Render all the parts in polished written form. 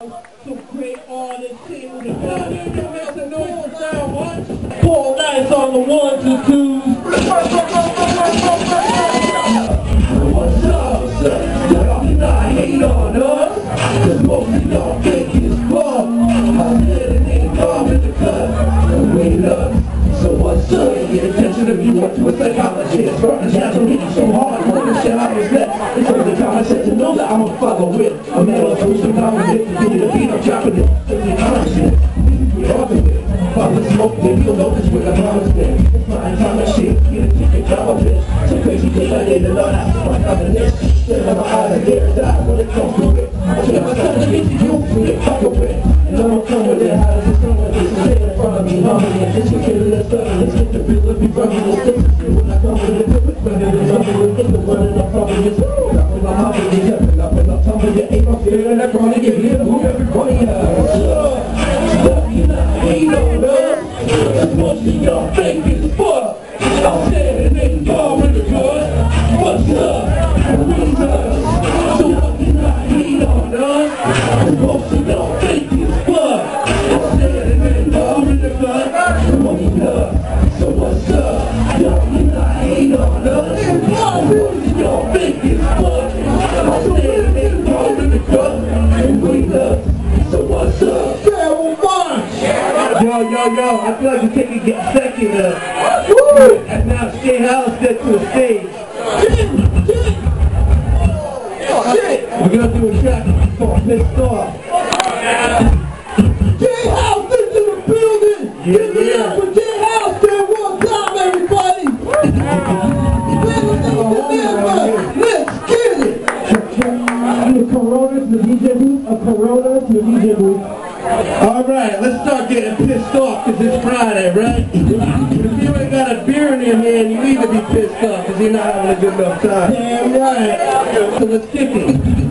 Some great artists here with the gun. You make some noise for sound, Monch. Paul Nyce on the ones and twos. What's up, sir? Y'all cannot hate on us. Cause most of y'all think it's fun. I said it ain't calm in the cut. And wait up. So what's up? Get attention if you want to a psychologist. Burn the shadow hitting so hard. For the shit I was that. It's only common sense to know that I'm a follow with a metal booster dominant. Continue to beat up, chopping it. Simply constant. We all do it. While the smoke, maybe you'll notice where the promise been. It's my time of shit. Get a ticket, job of it. So crazy thing I did a lot after my combination. Instead of my eyes, I dare die when it comes to it. I feel my time to get to you when you fuck away. And I don't come with it. How does it come with this? Stand in front of me, humming it. This is killing that stuff. Let's get the bill if you rubbing it. When I come with it, running it, jumping it, get the running up, rubbing it. Dropping my mouth and jumping up and up, tumbling it. Ain't no fear and I'm gonna get rid of who everybody has. Ain't on us. Most of y'all fake as fuck. I'm saying it ain't all in the good. What's up? What's up? So what can I hate on us? Most of y'all fake as fuck. I'm saying it ain't all in the good. What's up? So what's up? Y'all cannot hate on us. Most of y'all fake as fuck. I'm saying it ain't all in the good. And wait up. So what's up? Yo, I feel like we're taking a second and now Halstead to the stage. We're gonna do a track called Pissed Off. Halstead to the building! Give it up for Halstead one time, everybody! Let's get it! A Corona to the DJ booth, a Corona to the DJ booth. Alright, let's start getting pissed off because it's Friday, right? If you ain't got a beer in your hand, you need to be pissed off because you're not having a good enough time. Damn right. So let's kick it.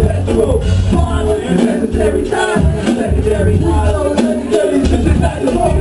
Every time, secondary,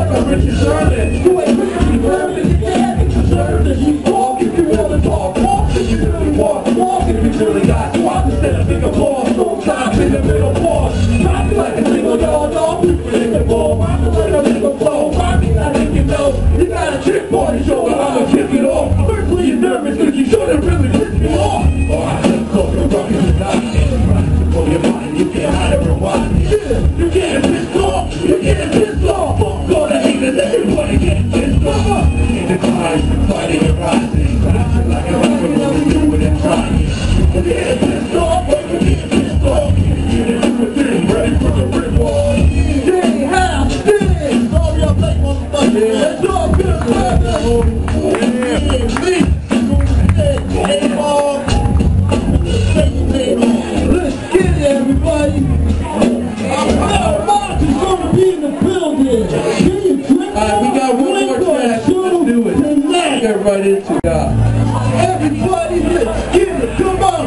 like a Richard Sherman. You ain't really learning, you can't deserve it. You talk if you really talk if you really walk if you really got walk instead of big applause. Don't stop in the middle pause. Drop me like a single yard dog, you predictable. Rock me like a bigger flow. Rock me like you know. You got a trick on your shoulder, I'ma kick it off. Firstly, you're nervous cause you shouldn't really piss me off. Oh, I just call your rocket tonight. Pull your mind, you can't hide it, rewind. Yeah, you can't piss off. You can't piss off. Fuck all the haters, everybody get pissed off. In the climb, fighting and rising. Like a rocket, you do it and trying. You can't piss off, but you can't piss off. You can't do a thing, ready for the rip off. Hey, Halstead! Sorry, I'm late, motherfucker. Let's go, good, let's get it, everybody. Monch is gonna be in the building. Alright, we got one more track. Let's do it. Let's get right into it. Everybody, let's get it. Come on.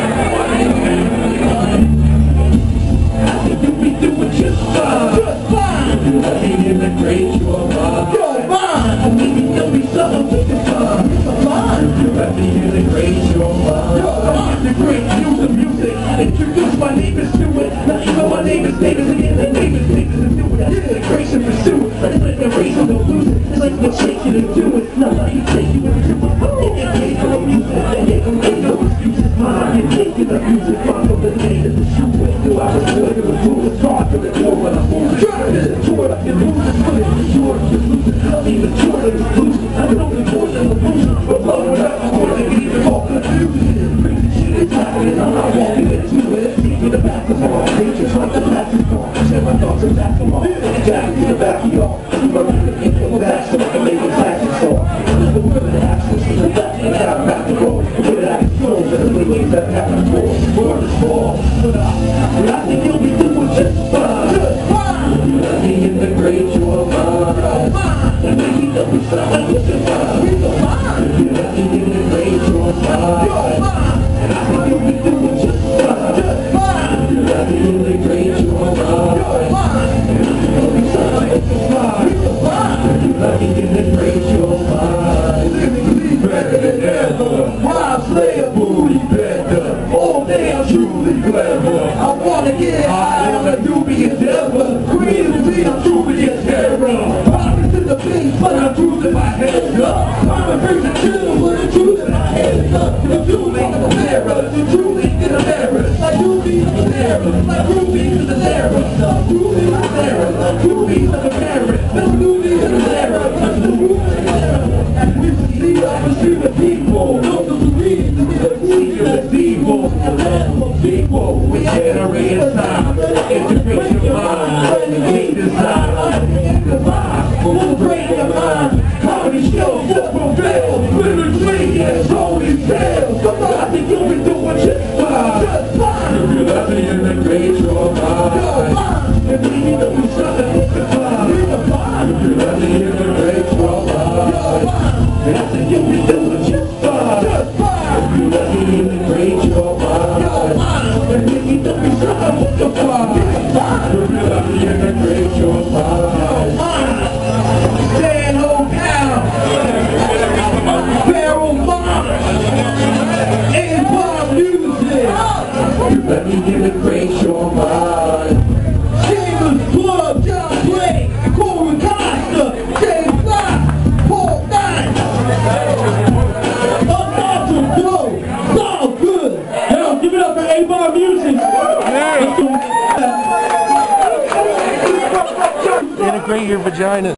You be doing just fine. Just fine. You let me immigrate your mind. Your mind. There'll be something we can find. You let me integrate your mind. Your mind. The great use of music. Introduce my neighbors to it. Now you know my neighbors again. The neighbors to do it. Integration pursue it. It's like the race of the loser. It's like what's shaking to do it. Now let me take you into it. It's no music. Ain't no excuses. Mine. You're taking the music. Follow the name of the shoe. Do I was good? It was cool. It's hard to the door when I'm moving. Try to tour like you're losing. Put it in short. You're losing. I'm even sure that it's losing. I know the more than the loser. But love it up. Before they can even walk the fusion. Crazy shit is happening. I'm not walking into it. With the back of all. Nature's like the past is gone. Share my thoughts and back them all. Jack to the back of y'all. You run to the people back so I can make a classic song. The word of the absence is the back and out back the road. With that control and the ways that happen for. Word is small. But I think you'll be doing just fine. Just fine. You let me integrate your mind. And maybe there'll be something we can find. We can find. You let me integrate your mind. And I think you'll be doing just fine. Just fine. You let me integrate your mind. And there'll be something we can find. We can find. You let me integrate your mind. LyricLee better than ever. Rhymes slayable, we better. All day I'm truly clever. I wanna get high on a newbie endeavor. Creatively I'm truly a terror. Pockets in the face, but I'm cruising my head up. I'm a person chill, but I'm cruising my head up. The truly in the mirror, the truly in the mirror. Like Ruby in the mirror, like Ruby in the mirror. Like Ruby in the mirror, like Ruby in the mirror. Like Ruby in the mirror, like Ruby in the mirror. And we see up and see the people. Don't believe the people. People, we generate a time. Integrate your mind. Hate design. We'll break your mind. Comedy shows that will fail. LyricLee, yes, holy tales. Come on, I think you'll be doing just fine. Just fine. If you let me integrate your mind. And maybe there'll be something we can find. We can find. If you let me integrate your mind. And I think you'll be doing just fine. Just fine. If you let me integrate your mind. And maybe there'll be something we can find. If you let me integrate your mind. Stanhope out. Pharoahe. And music. You let me integrate your mind. Chambers Club, John Blake, Corey Costa, James Fox, Paul Nyce. Awesome flow. It's all good. Yo, give it up for A-Bar Music. Integrate your vagina.